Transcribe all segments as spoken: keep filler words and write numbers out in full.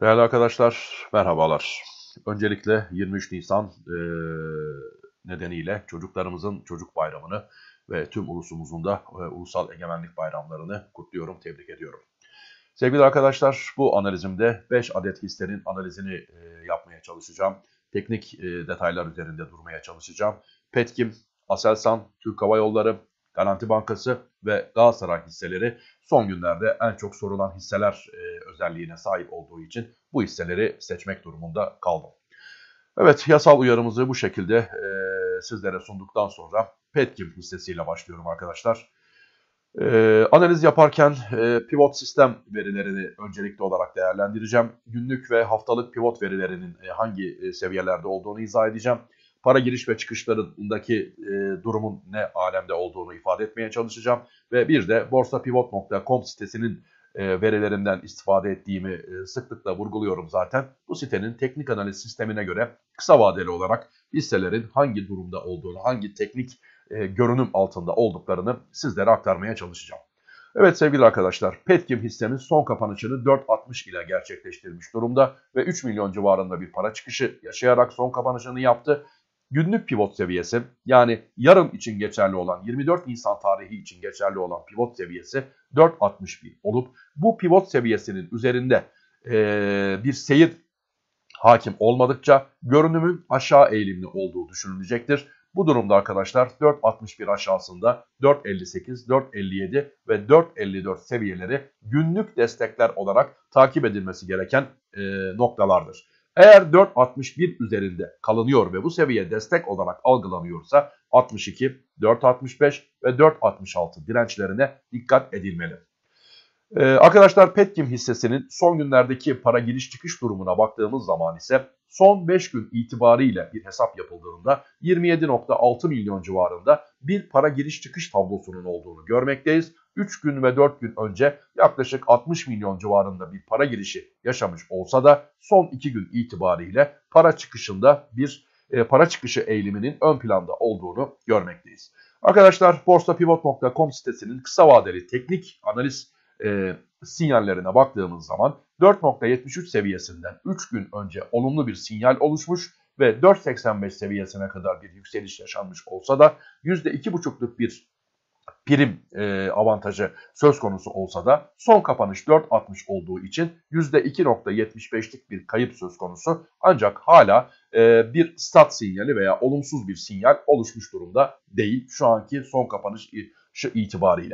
Değerli arkadaşlar, merhabalar. Öncelikle yirmi üç Nisan eee, nedeniyle çocuklarımızın Çocuk Bayramı'nı ve tüm ulusumuzun da eee, Ulusal Egemenlik Bayramlarını kutluyorum, tebrik ediyorum. Sevgili arkadaşlar, bu analizimde beş adet hissenin analizini eee, yapmaya çalışacağım. Teknik eee, detaylar üzerinde durmaya çalışacağım. Petkim, Aselsan, Türk Hava Yolları, Garanti Bankası ve Galatasaray hisseleri son günlerde en çok sorulan hisseler e, özelliğine sahip olduğu için bu hisseleri seçmek durumunda kaldım. Evet, yasal uyarımızı bu şekilde e, sizlere sunduktan sonra Petkim hissesiyle başlıyorum arkadaşlar. E, analiz yaparken e, pivot sistem verilerini öncelikli olarak değerlendireceğim. Günlük ve haftalık pivot verilerinin e, hangi e, seviyelerde olduğunu izah edeceğim. Para giriş ve çıkışlarındaki e, durumun ne alemde olduğunu ifade etmeye çalışacağım. Ve bir de borsapivot nokta com sitesinin e, verilerinden istifade ettiğimi e, sıklıkla vurguluyorum zaten. Bu sitenin teknik analiz sistemine göre kısa vadeli olarak hisselerin hangi durumda olduğunu, hangi teknik e, görünüm altında olduklarını sizlere aktarmaya çalışacağım. Evet sevgili arkadaşlar, Petkim hissemiz son kapanışını dört altmış ile gerçekleştirmiş durumda ve üç milyon civarında bir para çıkışı yaşayarak son kapanışını yaptı. Günlük pivot seviyesi, yani yarın için geçerli olan, yirmi dört Nisan tarihi için geçerli olan pivot seviyesi dört altmış bir olup bu pivot seviyesinin üzerinde e, bir seyir hakim olmadıkça görünümün aşağı eğilimli olduğu düşünülecektir. Bu durumda arkadaşlar dört altmış bir aşağısında dört elli sekiz, dört elli yedi ve dört elli dört seviyeleri günlük destekler olarak takip edilmesi gereken e, noktalardır. Eğer dört altmış bir üzerinde kalınıyor ve bu seviye destek olarak algılanıyorsa altmış iki, dört altmış beş ve dört altmış altı dirençlerine dikkat edilmeli. Ee, arkadaşlar Petkim hissesinin son günlerdeki para giriş çıkış durumuna baktığımız zaman ise son beş gün itibariyle bir hesap yapıldığında yirmi yedi nokta altı milyon civarında bir para giriş çıkış tablosunun olduğunu görmekteyiz. üç gün ve dört gün önce yaklaşık altmış milyon civarında bir para girişi yaşamış olsa da son iki gün itibariyle para çıkışında bir e, para çıkışı eğiliminin ön planda olduğunu görmekteyiz. Arkadaşlar borsapivot nokta com sitesinin kısa vadeli teknik analiz e, sinyallerine baktığımız zaman dört nokta yetmiş üç seviyesinden üç gün önce olumlu bir sinyal oluşmuş ve dört seksen beş seviyesine kadar bir yükseliş yaşanmış olsa da yüzde iki buçukluk bir prim e, avantajı söz konusu olsa da son kapanış dört altmış olduğu için yüzde iki nokta yetmiş beşlik bir kayıp söz konusu. Ancak hala e, bir stat sinyali veya olumsuz bir sinyal oluşmuş durumda değil şu anki son kapanış itibariyle.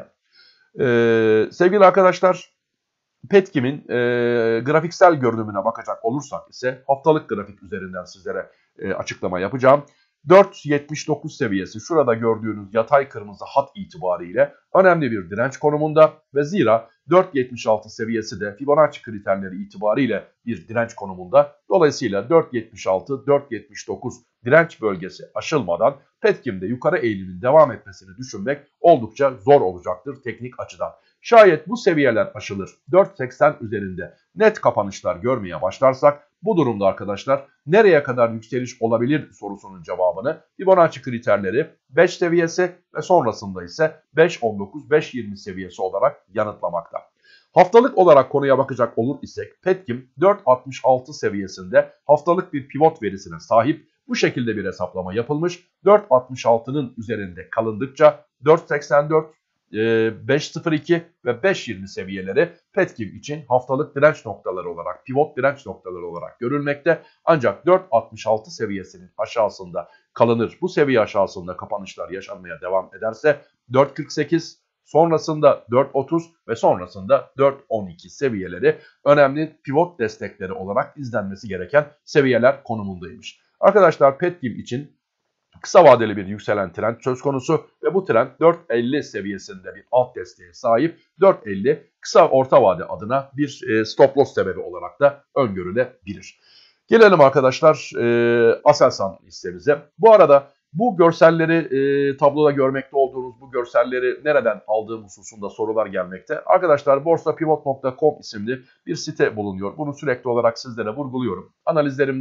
Ee, sevgili arkadaşlar, Petkim'in e, grafiksel görünümüne bakacak olursak ise haftalık grafik üzerinden sizlere e, açıklama yapacağım. dört yetmiş dokuz seviyesi şurada gördüğünüz yatay kırmızı hat itibariyle önemli bir direnç konumunda ve zira dört yetmiş altı seviyesi de Fibonacci kriterleri itibariyle bir direnç konumunda. Dolayısıyla dört yetmiş altı dört yetmiş dokuz direnç bölgesi aşılmadan Petkim'de yukarı eğilimin devam etmesini düşünmek oldukça zor olacaktır teknik açıdan. Şayet bu seviyeler aşılır, dört seksen üzerinde net kapanışlar görmeye başlarsak bu durumda arkadaşlar nereye kadar yükseliş olabilir sorusunun cevabını Fibonacci kriterleri beş seviyesi ve sonrasında ise beş on dokuz beş yirmi seviyesi olarak yanıtlamakta. Haftalık olarak konuya bakacak olur isek Petkim dört altmış altı seviyesinde haftalık bir pivot verisine sahip. Bu şekilde bir hesaplama yapılmış. dört altmış altının üzerinde kalındıkça dört seksen dört, beş sıfır iki ve beş yirmi seviyeleri Petkim için haftalık direnç noktaları olarak, pivot direnç noktaları olarak görülmekte. Ancak dört altmış altı seviyesinin aşağısında kalınır. Bu seviye aşağısında kapanışlar yaşanmaya devam ederse dört kırk sekiz, sonrasında dört otuz ve sonrasında dört on iki seviyeleri önemli pivot destekleri olarak izlenmesi gereken seviyeler konumundaymış. Arkadaşlar Petkim için kısa vadeli bir yükselen trend söz konusu ve bu trend dört elli seviyesinde bir alt desteğe sahip. dört elli kısa orta vade adına bir stop loss sebebi olarak da öngörülebilir. Gelelim arkadaşlar e, Aselsan hissemize. Bu arada bu görselleri e, tabloda görmekte olduğunuz bu görselleri nereden aldığım hususunda sorular gelmekte. Arkadaşlar borsapivot nokta com isimli bir site bulunuyor. Bunu sürekli olarak sizlere vurguluyorum. Analizlerimde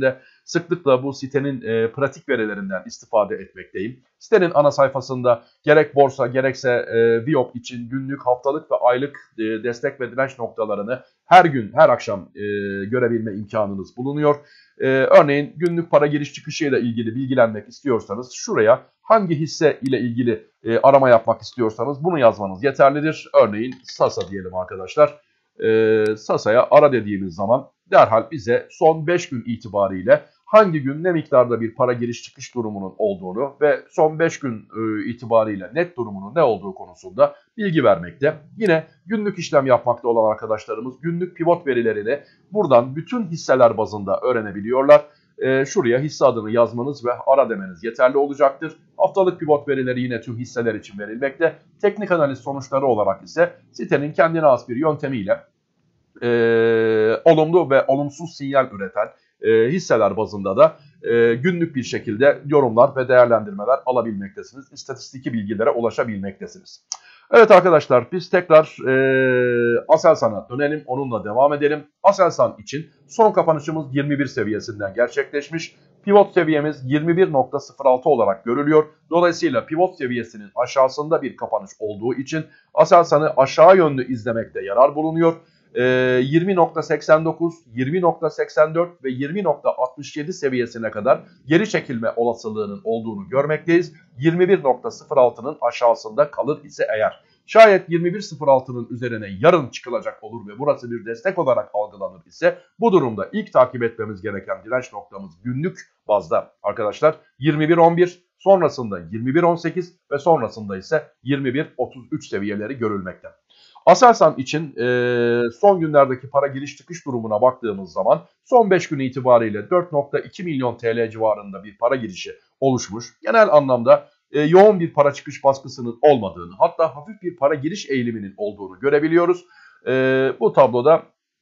sıklıkla bu sitenin e, pratik verilerinden istifade etmekteyim. Sitenin ana sayfasında gerek borsa gerekse e, Viyop için günlük, haftalık ve aylık e, destek ve direnç noktalarını her gün, her akşam e, görebilme imkanınız bulunuyor. E, örneğin günlük para giriş çıkışıyla ilgili bilgilenmek istiyorsanız şuraya hangi hisse ile ilgili e, arama yapmak istiyorsanız bunu yazmanız yeterlidir. Örneğin Sasa diyelim arkadaşlar. E, Sasa'ya ara dediğimiz zaman derhal bize son beş gün itibariyle hangi gün ne miktarda bir para giriş çıkış durumunun olduğunu ve son beş gün e, itibariyle net durumunun ne olduğu konusunda bilgi vermekte. Yine günlük işlem yapmakta olan arkadaşlarımız günlük pivot verilerini buradan bütün hisseler bazında öğrenebiliyorlar. E, şuraya hisse adını yazmanız ve ara demeniz yeterli olacaktır. Haftalık pivot verileri yine tüm hisseler için verilmekte. Teknik analiz sonuçları olarak ise sitenin kendine has bir yöntemiyle e, olumlu ve olumsuz sinyal üreten e, hisseler bazında da e, günlük bir şekilde yorumlar ve değerlendirmeler alabilmektesiniz. İstatistiki bilgilere ulaşabilmektesiniz. Evet arkadaşlar, biz tekrar e, Aselsan'a dönelim, onunla devam edelim. Aselsan için son kapanışımız yirmi bir seviyesinden gerçekleşmiş. Pivot seviyemiz yirmi bir nokta sıfır altı olarak görülüyor. Dolayısıyla pivot seviyesinin aşağısında bir kapanış olduğu için Aselsan'ı aşağı yönlü izlemekte yarar bulunuyor. yirmi nokta seksen dokuz, yirmi nokta seksen dört ve yirmi nokta altmış yedi seviyesine kadar geri çekilme olasılığının olduğunu görmekteyiz. yirmi bir nokta sıfır altının aşağısında kalır ise eğer. Şayet yirmi bir nokta sıfır altının üzerine yarın çıkılacak olur ve burası bir destek olarak algılanır ise bu durumda ilk takip etmemiz gereken direnç noktamız günlük bazda arkadaşlar yirmi bir nokta on bir, sonrasında yirmi bir nokta on sekiz ve sonrasında ise yirmi bir nokta otuz üç seviyeleri görülmekte. Aselsan için e, son günlerdeki para giriş çıkış durumuna baktığımız zaman son beş gün itibariyle dört nokta iki milyon T L civarında bir para girişi oluşmuş. Genel anlamda e, yoğun bir para çıkış baskısının olmadığını, hatta hafif bir para giriş eğiliminin olduğunu görebiliyoruz. E, bu tabloda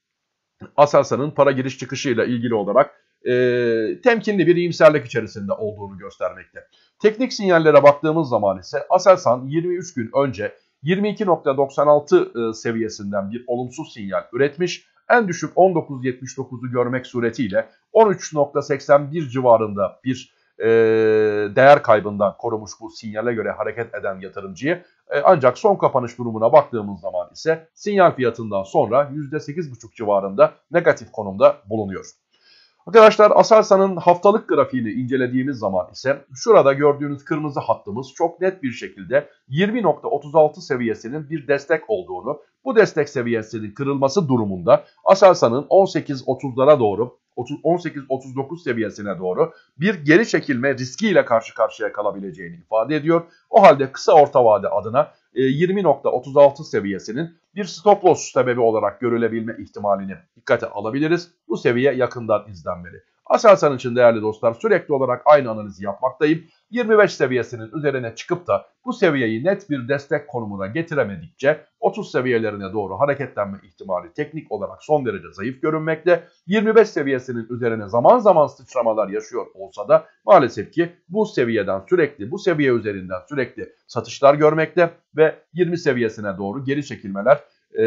Aselsan'ın para giriş çıkışıyla ilgili olarak e, temkinli bir iyimserlik içerisinde olduğunu göstermekte. Teknik sinyallere baktığımız zaman ise Aselsan yirmi üç gün önce yirmi iki nokta doksan altı seviyesinden bir olumsuz sinyal üretmiş. En düşük on dokuz nokta yetmiş dokuzu görmek suretiyle on üç nokta seksen bir civarında bir e, değer kaybından korumuş bu sinyale göre hareket eden yatırımcıyı. E, ancak son kapanış durumuna baktığımız zaman ise sinyal fiyatından sonra yüzde sekiz virgül beş civarında negatif konumda bulunuyor. Arkadaşlar, Aselsan'ın haftalık grafiğini incelediğimiz zaman ise şurada gördüğünüz kırmızı hattımız çok net bir şekilde yirmi nokta otuz altı seviyesinin bir destek olduğunu, bu destek seviyesinin kırılması durumunda Aselsan'ın on sekiz otuzlara doğru, on sekiz otuz dokuz seviyesine doğru bir geri çekilme riskiyle karşı karşıya kalabileceğini ifade ediyor. O halde kısa orta vade adına yirmi nokta otuz altı seviyesinin bir stop loss sebebi olarak görülebilme ihtimalini dikkate alabiliriz. Bu seviye yakından izlenmeli. Aselsan için değerli dostlar, sürekli olarak aynı analizi yapmaktayım. yirmi beş seviyesinin üzerine çıkıp da bu seviyeyi net bir destek konumuna getiremedikçe otuz seviyelerine doğru hareketlenme ihtimali teknik olarak son derece zayıf görünmekte. yirmi beş seviyesinin üzerine zaman zaman sıçramalar yaşıyor olsa da maalesef ki bu seviyeden sürekli, bu seviye üzerinden sürekli satışlar görmekte ve yirmi seviyesine doğru geri çekilmeler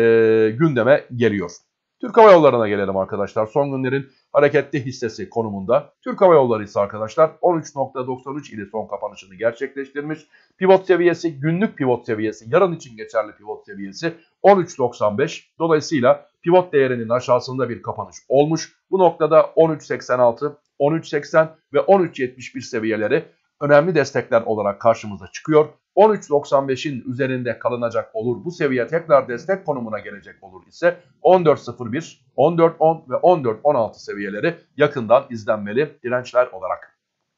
e, gündeme geliyor. Türk Hava Yolları'na gelelim arkadaşlar. Son günlerin hareketli hissesi konumunda. Türk Hava Yolları ise arkadaşlar on üç nokta doksan üç ile son kapanışını gerçekleştirmiş. Pivot seviyesi, günlük pivot seviyesi, yarın için geçerli pivot seviyesi on üç doksan beş. Dolayısıyla pivot değerinin aşağısında bir kapanış olmuş. Bu noktada on üç seksen altı, on üç seksen ve on üç yetmiş bir seviyeleri önemli destekler olarak karşımıza çıkıyor. on üç doksan beşin üzerinde kalınacak olur, bu seviye tekrar destek konumuna gelecek olur ise on dört sıfır bir, on dört on ve on dört on altı seviyeleri yakından izlenmeli dirençler olarak.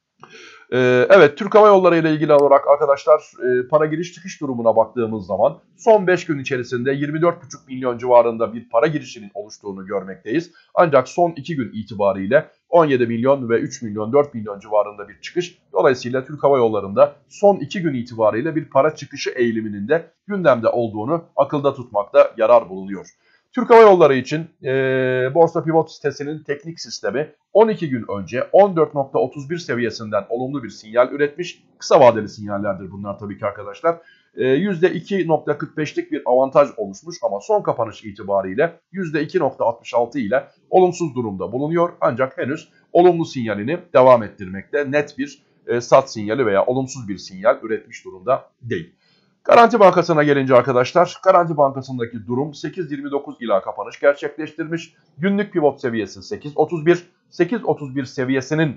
Ee, evet, Türk Hava Yolları ile ilgili olarak arkadaşlar e, para giriş çıkış durumuna baktığımız zaman son beş gün içerisinde yirmi dört buçuk milyon civarında bir para girişinin oluştuğunu görmekteyiz. Ancak son iki gün itibariyle on yedi milyon ve üç milyon, dört milyon civarında bir çıkış. Dolayısıyla Türk Hava Yolları'nda son iki gün itibariyle bir para çıkışı eğiliminin de gündemde olduğunu akılda tutmakta yarar bulunuyor. Türk Hava Yolları için e, Borsa Pivot sitesinin teknik sistemi on iki gün önce on dört nokta otuz bir seviyesinden olumlu bir sinyal üretmiş. Kısa vadeli sinyallerdir bunlar tabii ki arkadaşlar. E, yüzde iki nokta kırk beşlik bir avantaj oluşmuş ama son kapanış itibariyle yüzde iki nokta altmış altı ile olumsuz durumda bulunuyor. Ancak henüz olumlu sinyalini devam ettirmekte. Net bir e, sat sinyali veya olumsuz bir sinyal üretmiş durumda değil. Garanti Bankası'na gelince arkadaşlar, Garanti Bankası'ndaki durum sekiz yirmi dokuz ila kapanış gerçekleştirmiş. Günlük pivot seviyesi sekiz otuz bir. sekiz otuz bir seviyesinin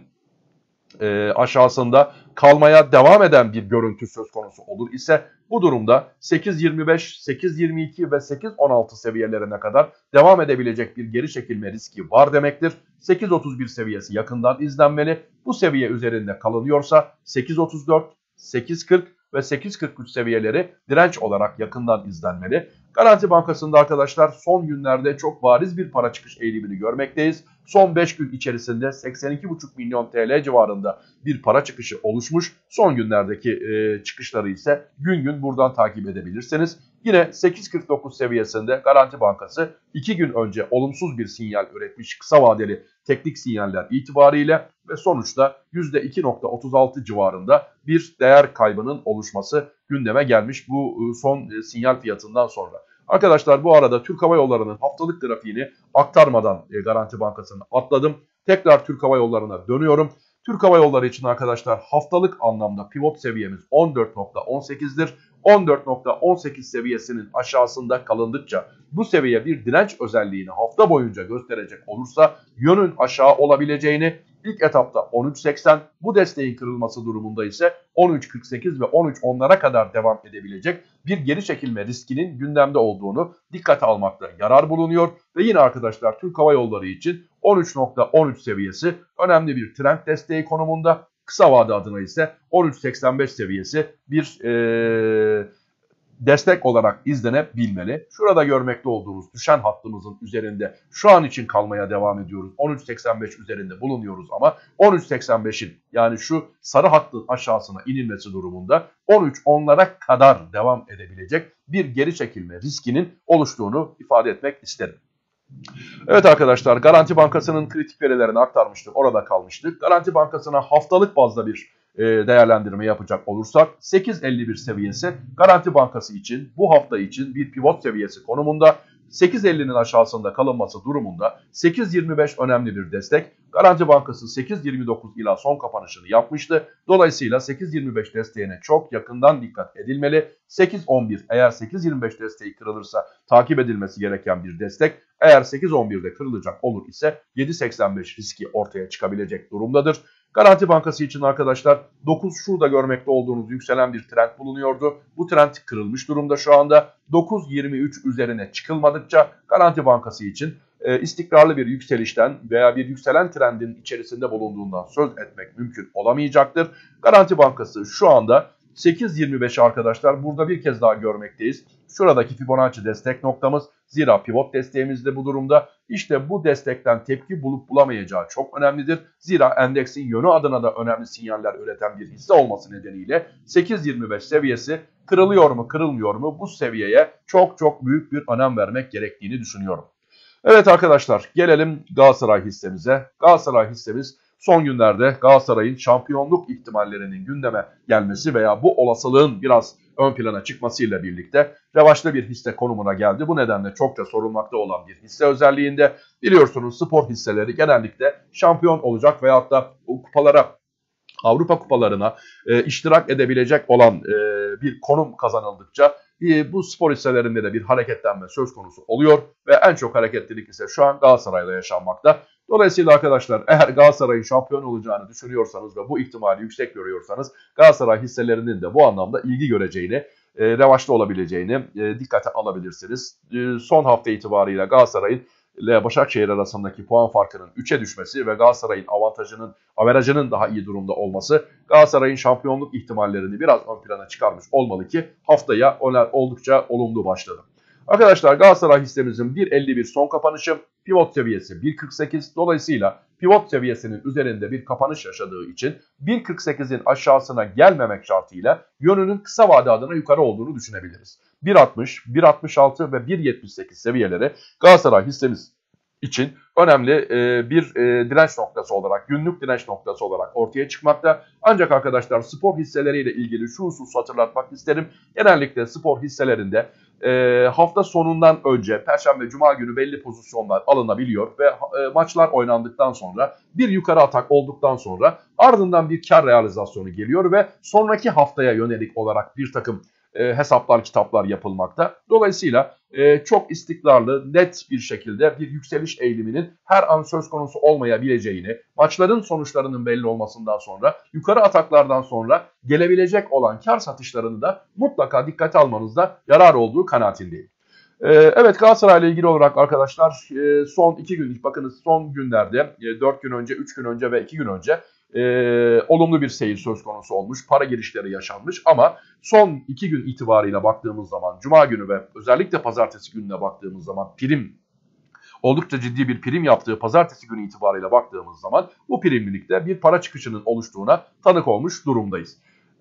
e, aşağısında kalmaya devam eden bir görüntü söz konusu olur ise bu durumda sekiz yirmi beş, sekiz yirmi iki ve sekiz on altı seviyelerine kadar devam edebilecek bir geri çekilme riski var demektir. sekiz otuz bir seviyesi yakından izlenmeli. Bu seviye üzerinde kalınıyorsa sekiz otuz dört, sekiz kırk ve sekiz kırk üç seviyeleri direnç olarak yakından izlenmeli. Garanti Bankası'nda arkadaşlar son günlerde çok bariz bir para çıkış eğilimini görmekteyiz. Son beş gün içerisinde seksen iki buçuk milyon T L civarında bir para çıkışı oluşmuş. Son günlerdeki e, çıkışları ise gün gün buradan takip edebilirsiniz. Yine sekiz kırk dokuz seviyesinde Garanti Bankası iki gün önce olumsuz bir sinyal üretmiş kısa vadeli teknik sinyaller itibariyle ve sonuçta yüzde iki nokta otuz altı civarında bir değer kaybının oluşması gündeme gelmiş bu son sinyal fiyatından sonra. Arkadaşlar bu arada Türk Hava Yolları'nın haftalık grafiğini aktarmadan Garanti Bankası'nı atladım. Tekrar Türk Hava Yolları'na dönüyorum. Türk Hava Yolları için arkadaşlar haftalık anlamda pivot seviyemiz on dört nokta on sekiz'dir. on dört nokta on sekiz seviyesinin aşağısında kalındıkça bu seviye bir direnç özelliğini hafta boyunca gösterecek olursa yönün aşağı olabileceğini, ilk etapta on üç seksen, bu desteğin kırılması durumunda ise on üç kırk sekiz ve on üç onlara kadar devam edebilecek bir geri çekilme riskinin gündemde olduğunu dikkate almakta yarar bulunuyor. Ve yine arkadaşlar Türk Hava Yolları için on üç nokta on üç seviyesi önemli bir trend desteği konumunda. Kısa vade adına ise on üç seksen beş seviyesi bir ee, destek olarak izlenebilmeli. Şurada görmekte olduğunuz düşen hattımızın üzerinde şu an için kalmaya devam ediyoruz. on üç seksen beş üzerinde bulunuyoruz ama on üç seksen beş'in yani şu sarı hattın aşağısına inilmesi durumunda on üç onlara kadar devam edebilecek bir geri çekilme riskinin oluştuğunu ifade etmek isterim. Evet arkadaşlar, Garanti Bankası'nın kritik verilerini aktarmıştık. Orada kalmıştık. Garanti Bankası'na haftalık bazda bir e, değerlendirme yapacak olursak sekiz elli bir seviyesi Garanti Bankası için bu hafta için bir pivot seviyesi konumunda. sekiz elli'nin aşağısında kalınması durumunda sekiz yirmi beş önemli bir destek. Garanti Bankası sekiz yirmi dokuz ila son kapanışını yapmıştı. Dolayısıyla sekiz yirmi beş desteğine çok yakından dikkat edilmeli. sekiz on bir eğer sekiz yirmi beş desteği kırılırsa takip edilmesi gereken bir destek. Eğer sekiz on bir'de kırılacak olur ise yedi seksen beş riski ortaya çıkabilecek durumdadır. Garanti Bankası için arkadaşlar dokuz şurada görmekte olduğunuz yükselen bir trend bulunuyordu. Bu trend kırılmış durumda şu anda. dokuz yirmi üç üzerine çıkılmadıkça Garanti Bankası için e, istikrarlı bir yükselişten veya bir yükselen trendin içerisinde bulunduğundan söz etmek mümkün olamayacaktır. Garanti Bankası şu anda sekiz yirmi beş arkadaşlar burada bir kez daha görmekteyiz. Şuradaki Fibonacci destek noktamız, zira pivot desteğimiz de bu durumda. İşte bu destekten tepki bulup bulamayacağı çok önemlidir. Zira endeksin yönü adına da önemli sinyaller üreten bir hisse olması nedeniyle sekiz yirmi beş seviyesi kırılıyor mu kırılmıyor mu bu seviyeye çok çok büyük bir önem vermek gerektiğini düşünüyorum. Evet arkadaşlar, gelelim Galatasaray hissemize. Galatasaray hissemiz son günlerde Galatasaray'ın şampiyonluk ihtimallerinin gündeme gelmesi veya bu olasılığın biraz ön plana çıkmasıyla birlikte revaçlı bir hisse konumuna geldi. Bu nedenle çokça sorulmakta olan bir hisse özelliğinde, biliyorsunuz spor hisseleri genellikle şampiyon olacak veyahut da kupalara, Avrupa kupalarına e, iştirak edebilecek olan e, bir konum kazanıldıkça e, bu spor hisselerinde de bir hareketlenme söz konusu oluyor ve en çok hareketlilik ise şu an Galatasaray'da yaşanmakta. Dolayısıyla arkadaşlar, eğer Galatasaray'ın şampiyon olacağını düşünüyorsanız ve bu ihtimali yüksek görüyorsanız Galatasaray hisselerinin de bu anlamda ilgi göreceğini, e, revaçta olabileceğini e, dikkate alabilirsiniz. E, son hafta itibariyle Galatasaray'ın ile Başakşehir arasındaki puan farkının üçe düşmesi ve Galatasaray'ın avantajının, averajının daha iyi durumda olması Galatasaray'ın şampiyonluk ihtimallerini biraz ön plana çıkarmış olmalı ki haftaya oldukça olumlu başladı. Arkadaşlar, Galatasaray hissemizin bir elli bir son kapanışı, pivot seviyesi bir kırk sekiz. Dolayısıyla pivot seviyesinin üzerinde bir kapanış yaşadığı için bir kırk sekiz'in aşağısına gelmemek şartıyla yönünün kısa vade adına yukarı olduğunu düşünebiliriz. bir altmış, bir altmış altı ve bir yetmiş sekiz seviyeleri Galatasaray hissemiz için önemli e, bir e, direnç noktası olarak, günlük direnç noktası olarak ortaya çıkmakta. Ancak arkadaşlar, spor hisseleriyle ilgili şu hususu hatırlatmak isterim. Genellikle spor hisselerinde e, hafta sonundan önce Perşembe Cuma günü belli pozisyonlar alınabiliyor ve e, maçlar oynandıktan sonra bir yukarı atak olduktan sonra ardından bir kar realizasyonu geliyor ve sonraki haftaya yönelik olarak bir takım e, hesaplar kitaplar yapılmakta. Dolayısıyla e, çok istikrarlı, net bir şekilde bir yükseliş eğiliminin her an söz konusu olmayabileceğini, maçların sonuçlarının belli olmasından sonra, yukarı ataklardan sonra gelebilecek olan kar satışlarını da mutlaka dikkate almanızda yarar olduğu kanaatindeyim. Ee, evet, Galatasaray'la ilgili olarak arkadaşlar e, son iki gün, bakınız son günlerde e, dört gün önce, üç gün önce ve iki gün önce e, olumlu bir seyir söz konusu olmuş. Para girişleri yaşanmış ama son iki gün itibarıyla baktığımız zaman, Cuma günü ve özellikle Pazartesi gününe baktığımız zaman prim, oldukça ciddi bir prim yaptığı Pazartesi günü itibarıyla baktığımız zaman bu primlilikte bir para çıkışının oluştuğuna tanık olmuş durumdayız.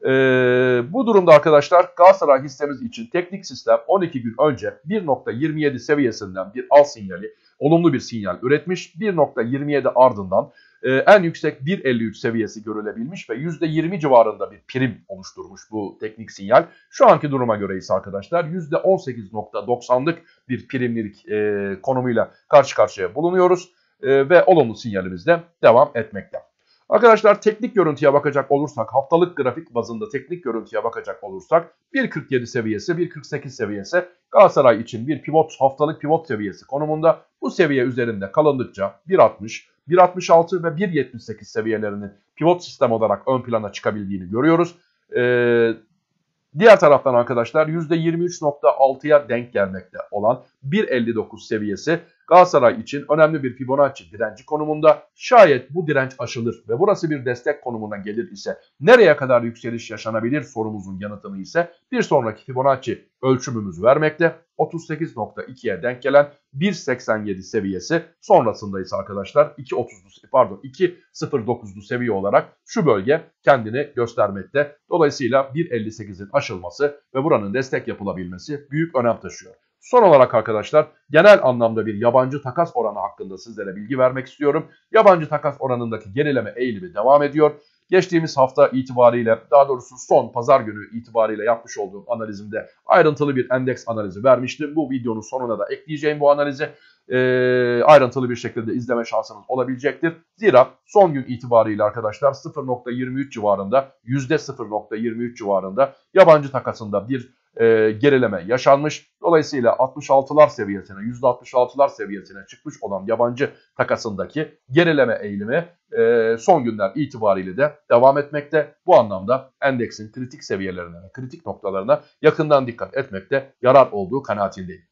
Ee, bu durumda arkadaşlar Galatasaray hissemiz için teknik sistem on iki gün önce bir nokta yirmi yedi seviyesinden bir al sinyali, olumlu bir sinyal üretmiş. bir nokta yirmi yedi ardından e, en yüksek bir nokta elli üç seviyesi görülebilmiş ve yüzde yirmi civarında bir prim oluşturmuş bu teknik sinyal. Şu anki duruma göre ise arkadaşlar yüzde on sekiz nokta doksanlık bir primlilik e, konumuyla karşı karşıya bulunuyoruz e, ve olumlu sinyalimizde devam etmekte. Arkadaşlar teknik görüntüye bakacak olursak, haftalık grafik bazında teknik görüntüye bakacak olursak bir nokta kırk yedi seviyesi, bir nokta kırk sekiz seviyesi Galatasaray için bir pivot, haftalık pivot seviyesi konumunda. Bu seviye üzerinde kalındıkça bir nokta altmış, bir nokta altmış altı ve bir nokta yetmiş sekiz seviyelerinin pivot sistem olarak ön plana çıkabildiğini görüyoruz. Ee, Diğer taraftan arkadaşlar yüzde yirmi üç nokta altıya denk gelmekte olan bir nokta elli dokuz seviyesi Galatasaray için önemli bir Fibonacci direnci konumunda. Şayet bu direnç aşılır ve burası bir destek konumuna gelir ise nereye kadar yükseliş yaşanabilir sorumuzun yanıtını ise bir sonraki Fibonacci ölçümümüz vermekte. otuz sekiz nokta ikiye denk gelen bir nokta seksen yedi seviyesi sonrasında ise arkadaşlar iki nokta otuzlu pardon iki nokta sıfır dokuzlu seviye olarak şu bölge kendini göstermekte. Dolayısıyla bir nokta elli sekizin aşılması ve buranın destek yapılabilmesi büyük önem taşıyor. Son olarak arkadaşlar genel anlamda bir yabancı takas oranı hakkında sizlere bilgi vermek istiyorum. Yabancı takas oranındaki gerileme eğilimi devam ediyor. Geçtiğimiz hafta itibariyle, daha doğrusu son pazar günü itibariyle yapmış olduğum analizimde ayrıntılı bir endeks analizi vermiştim. Bu videonun sonuna da ekleyeceğim bu analizi. E, ayrıntılı bir şekilde izleme şansınız olabilecektir. Zira son gün itibariyle arkadaşlar sıfır nokta yirmi üç civarında, yüzde sıfır nokta yirmi üç civarında yabancı takasında bir e, gerileme yaşanmış. Dolayısıyla altmış altılar seviyesine, yüzde altmış altılar seviyesine çıkmış olan yabancı takasındaki gerileme eğilimi e, son günler itibariyle de devam etmekte. Bu anlamda endeksin kritik seviyelerine ve kritik noktalarına yakından dikkat etmekte yarar olduğu kanaatindeyim.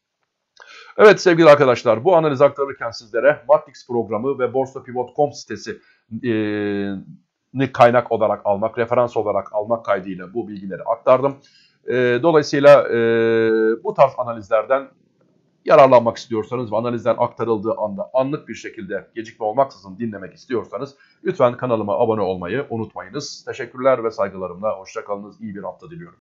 Evet sevgili arkadaşlar, bu analiz aktarırken sizlere Matrix programı ve borsapivot nokta com sitesi e, kaynak olarak almak, referans olarak almak kaydıyla bu bilgileri aktardım. E, dolayısıyla e, bu tarz analizlerden yararlanmak istiyorsanız ve analizler aktarıldığı anda anlık bir şekilde gecikme olmaksızın dinlemek istiyorsanız lütfen kanalıma abone olmayı unutmayınız. Teşekkürler ve saygılarımla hoşça kalınız. İyi bir hafta diliyorum.